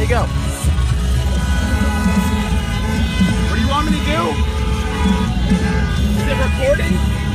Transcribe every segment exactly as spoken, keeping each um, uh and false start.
you go. What do you want me to do? Is it recording?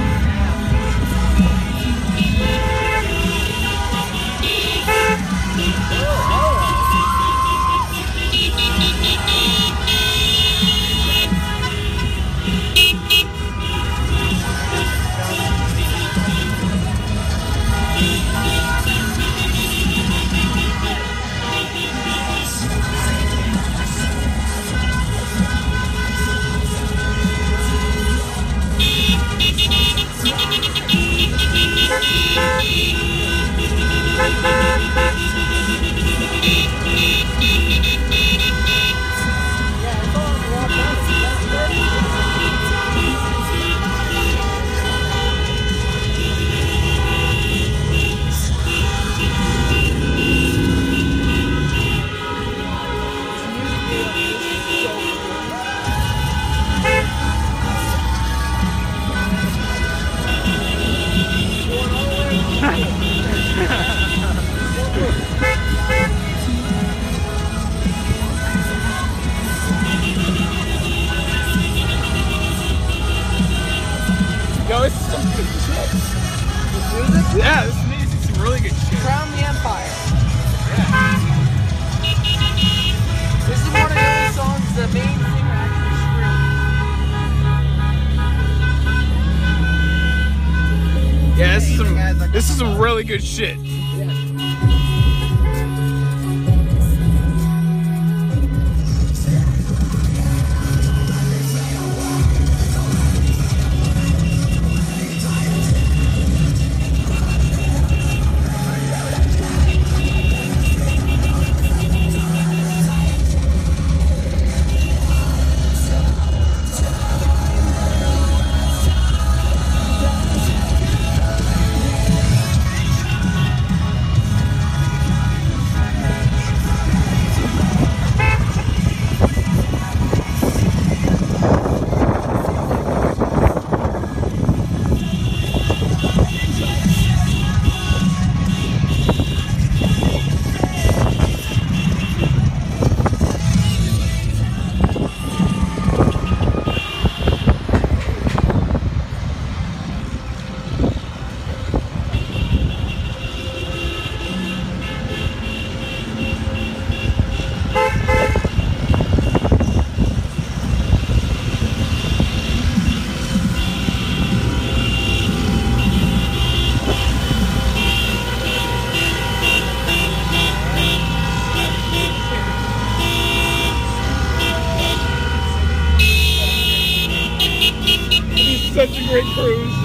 Yo, this is some good shit. This music? Yeah, this music is some really good shit. Crown the Empire. Yeah. This is one of the only songs the main singer actually screams. Yeah, this is some this is some really good shit. Such a great cruise.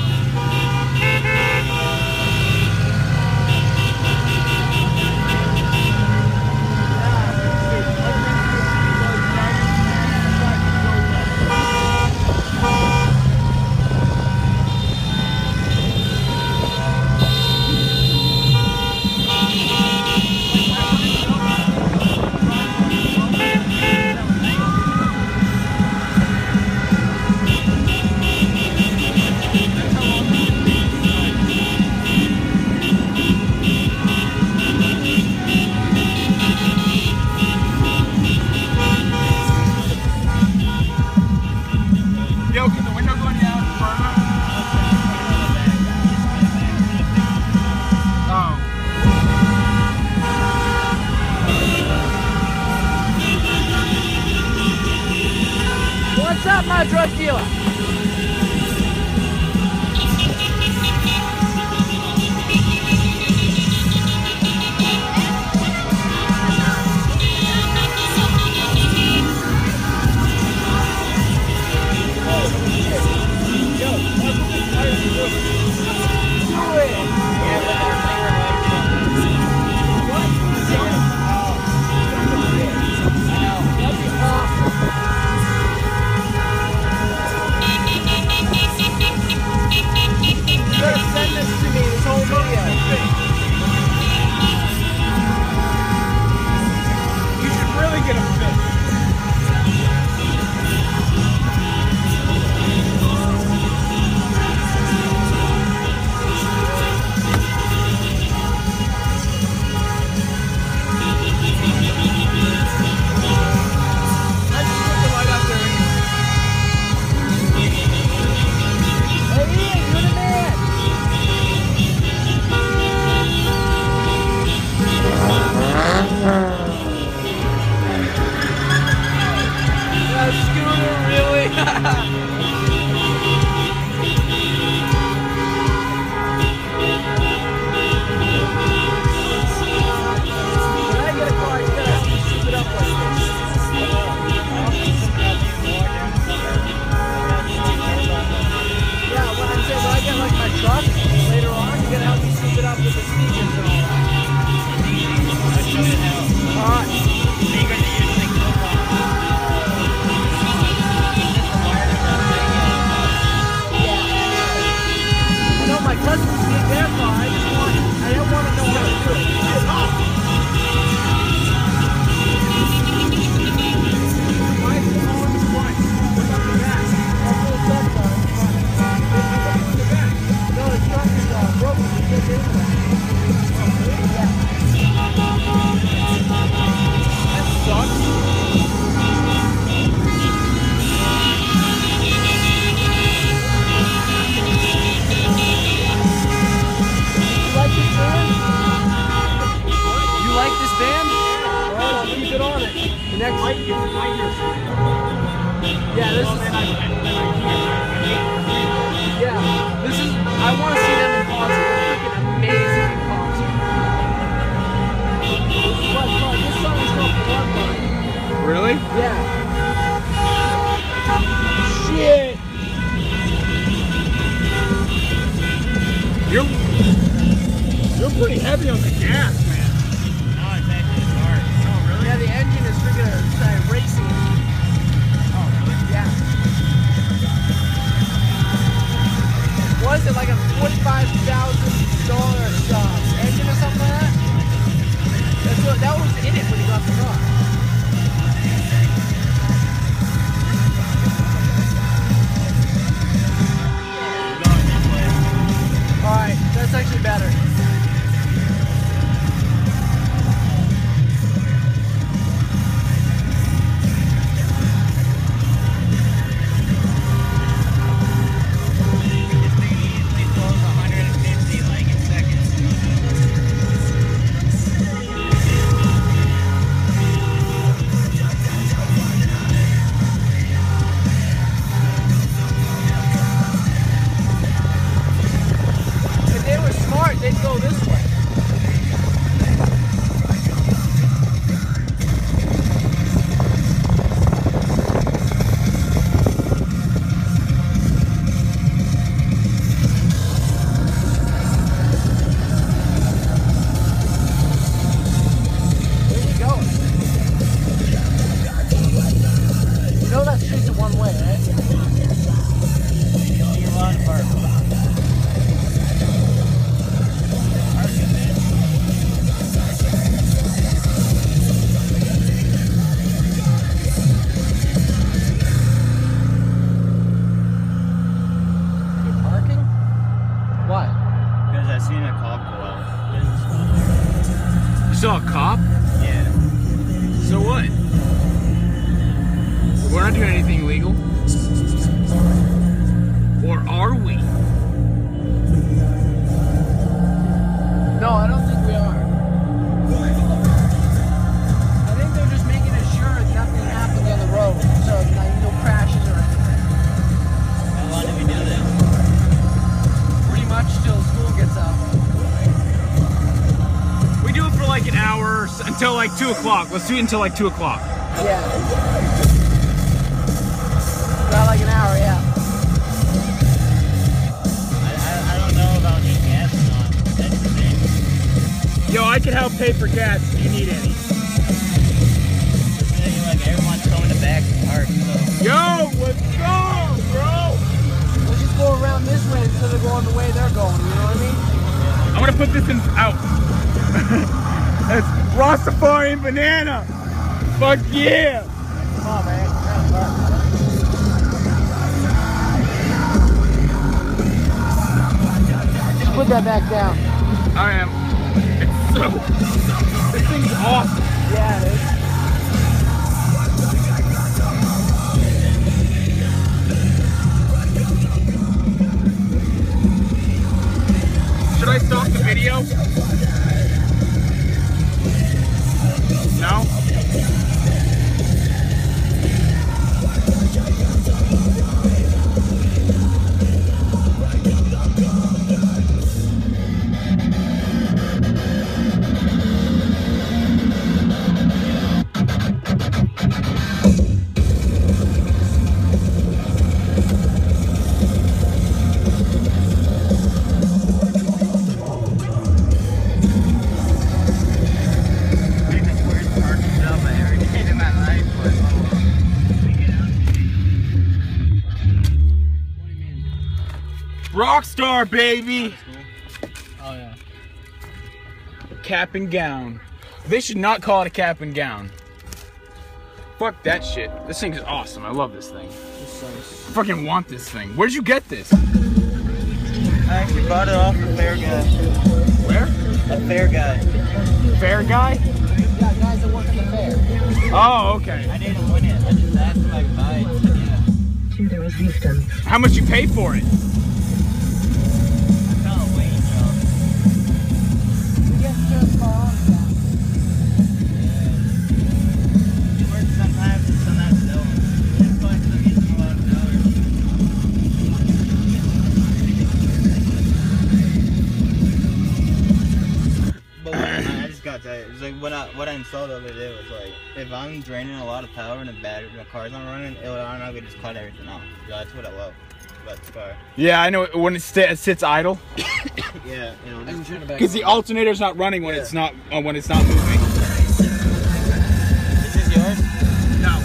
Yo, can the window go down further? Oh. What's up, my drug dealer? engines and all that. I'll show you how. Alright. So you're going to use like clip-on. I know my cousins did their car. I just want, I don't want to know how to do it. It's off. Why is it all in the front? What about the back? That's what it's up for. What's the back? No, it's not just uh, broken. You can't get into that. Yeah. That sucks. You like this band? You like this band? Alright, I'll keep it on it. The next Like it's lighter. Yeah, this Well, is then I, then I can't. yeah. This is I want to see them in concert. They're freaking amazing in concert. This is what fun. This song is called Bloodline. Really? Yeah. Shit. You're you're pretty heavy on the gas, man. No, it's actually hard. Oh, really? Yeah, the engine is freaking uh, racing. Oh, really? Yeah. Was it like a forty-five thousand dollar uh, engine or something like that? That's what, that was in it when he got the car. Going this way. Alright, that's actually better. This thing easily pulls one hundred fifty like in seconds. If they were smart, they'd go this way. Where you going? You know that street's a one way, right? You want to park. Parking, man. You're parking? Why? Because I seen a cop go out. You saw a cop? Yeah. So what? We're not doing anything illegal. Or are we? No, I don't think we are. I think they're just making sure nothing happens on the road, so like no crashes or anything. How long did we do this? Pretty much till school gets out. We do it for like an hour s- until like two o'clock. Let's do it until like two o'clock. Yeah. About like an hour, yeah. I, I, I don't know about the gas on. That's the thing. Yo, I can help pay for gas if you need any. This thing, like everyone's coming to back and park, so. Yo, let's go, bro! Let's just go around this way instead of going the way they're going, you know what I mean? I'm gonna put this in out. That's Rastafarian banana. Fuck yeah! Come on, man. Just put that back down. I am. It's so. This thing's awesome. Yeah, it is. Should I stop the video? No? Rockstar, baby. Oh yeah. Cap and gown. They should not call it a cap and gown. Fuck that shit. This thing is awesome. I love this thing. This sucks. I fucking want this thing. Where'd you get this? I actually bought it off a fair guy. Where? A fair guy. Fair guy? Yeah, guys that work at the fair. Oh, okay. I didn't win it. I just asked him if I could buy it. He said, yeah. To the resistance. How much you pay for it? I'm kind of waiting, y'all. We get to just call on that. It works sometimes and sometimes no. It's like some getting a lot of dollars. But when I, I just got that. It was like when I what I installed the other day was like if I'm draining a lot of power and the battery the car's not running, it would automatically just cut everything off. Yeah, that's what I love about the car. Yeah, I know when it, sta it sits idle. Yeah, it'll I can just turn it back. Because the alternator's not running when Yeah. it's not uh, when it's not moving. This is yours? No.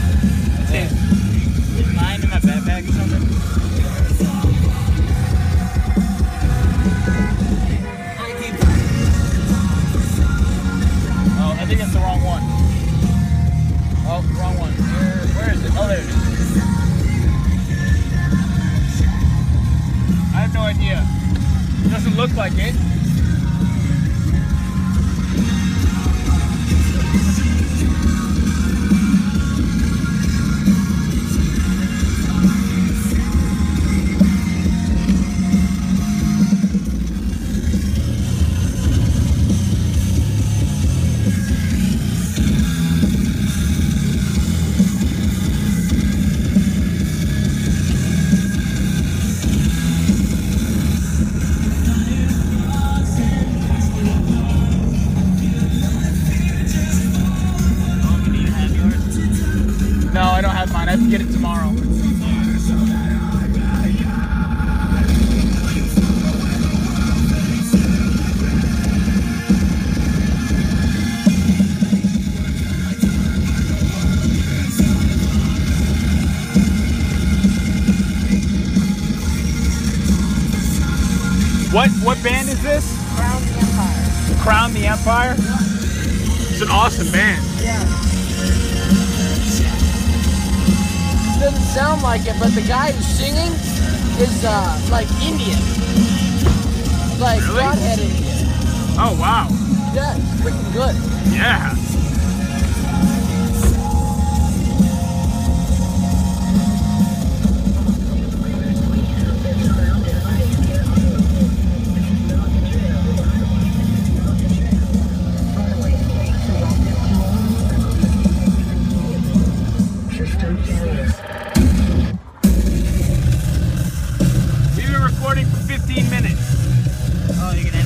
Is mine in my backpack or something? Oh, I think that's the wrong one. Oh, wrong one. Where, where is it? Oh, there it is. I have no idea. It doesn't look like it. No, I don't have mine. I have to get it tomorrow. What what band is this? Crown the Empire. Crown the Empire? It's an awesome band. Yeah. Doesn't sound like it, but the guy who's singing is uh like Indian. Like Really? Godhead Indian. Oh wow. Yeah, it's freaking good. Yeah. We've been recording for fifteen minutes. Oh, you can